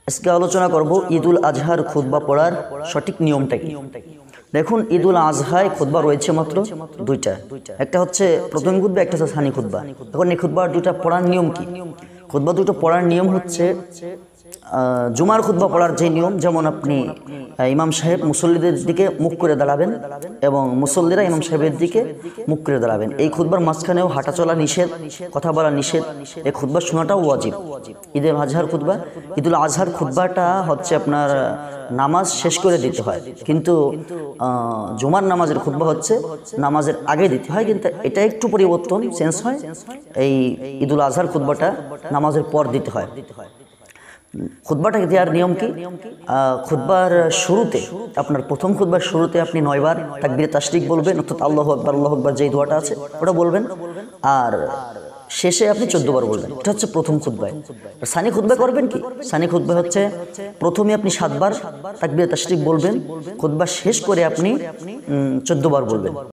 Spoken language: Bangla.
আজকে আলোচনা করব ঈদুল আজহার খুতবা পড়ার সঠিক নিয়মটা কি। দেখুন, ঈদুল আজহায় খুতবা রয়েছে মাত্র দুইটা, একটা হচ্ছে প্রথম খুতবা, একটা হচ্ছে সানি খুতবা। এখন এই খুতবা দুইটা পড়ার নিয়ম কি? খুতবা দুটো পড়ার নিয়ম হচ্ছে জুমার খুতবা পড়ার যে নিয়ম, যেমন আপনি ইমাম সাহেব মুসল্লিদের দিকে মুখ করে দাঁড়াবেন এবং মুসল্লিরা ইমাম সাহেবের দিকে মুখ করে দাঁড়াবেন। এই খুতবার মাঝখানেও হাঁটা চলা নিষেধ, কথা বলা নিষেধ। এই খুতবা শোনাটাও ওয়াজিব। ঈদুল আজহার খুতবা, ঈদুল আজহার খুতবাটা হচ্ছে আপনার নামাজ শেষ করে দিতে হয়, কিন্তু জুমার নামাজের খুতবা হচ্ছে নামাজের আগে দিতে হয়, কিন্তু এটা একটু পরিবর্তন, চেঞ্জ হয়। এই ঈদুল আজহার খুতবাটা নামাজের পর দিতে হয়। খুতবাটা দেওয়ার নিয়ম কি? খুতবার শুরুতে, আপনার প্রথম খুতবার শুরুতে আপনি 9 বার তাকবীরে তাশরিক বলবেন, অর্থাৎ আল্লাহু আকবার আল্লাহু আকবার যেই দোয়াটা আছে ওটা বলবেন, আর শেষে আপনি 14 বার বলবেন। এটা হচ্ছে প্রথম খুতবায়। সানি খুতবা করবেন কি? সানি খুতবা হচ্ছে প্রথমে আপনি 7 বার তাকবীরে তাশরিক বলবেন, খুতবা শেষ করে আপনি 14 বার বলবেন।